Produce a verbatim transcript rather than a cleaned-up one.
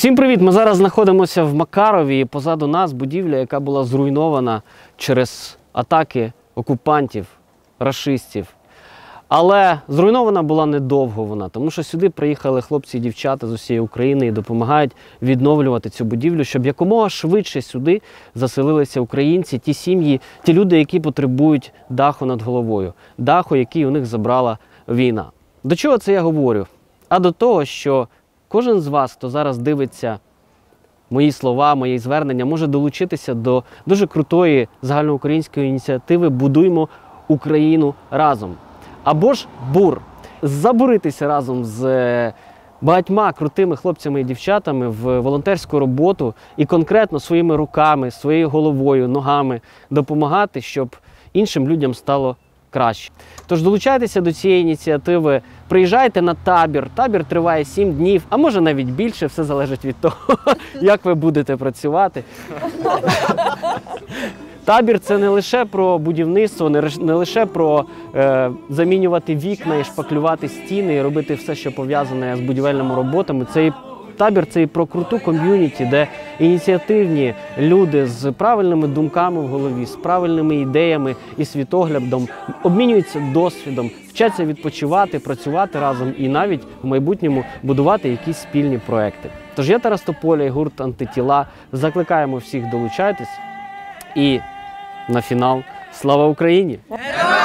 Всім привіт! Ми зараз знаходимося в Макарові і позаду нас будівля, яка була зруйнована через атаки окупантів, рашистів. Але зруйнована була недовго вона, тому що сюди приїхали хлопці і дівчата з усієї України і допомагають відновлювати цю будівлю, щоб якомога швидше сюди заселилися українці, ті сім'ї, ті люди, які потребують даху над головою, даху, який у них забрала війна. До чого це я говорю? А до того, що кожен з вас, хто зараз дивиться мої слова, мої звернення, може долучитися до дуже крутої загальноукраїнської ініціативи «Будуймо Україну разом». Або ж БУР. Забуритися разом з багатьма крутими хлопцями і дівчатами в волонтерську роботу і конкретно своїми руками, своєю головою, ногами допомагати, щоб іншим людям стало краще. Тож долучайтеся до цієї ініціативи, приїжджайте на табір. Табір триває сім днів, а може навіть більше, все залежить від того, як ви будете працювати. Табір – це не лише про будівництво, не лише про е, замінювати вікна і шпаклювати стіни і робити все, що пов'язане з будівельними роботами. Це і табір – це і про круту ком'юніті, де ініціативні люди з правильними думками в голові, з правильними ідеями і світоглядом обмінюються досвідом, вчаться відпочивати, працювати разом і навіть в майбутньому будувати якісь спільні проекти. Тож я Тарас Тополя і гурт «Антитіла» закликаємо всіх долучайтесь. І на фінал – слава Україні!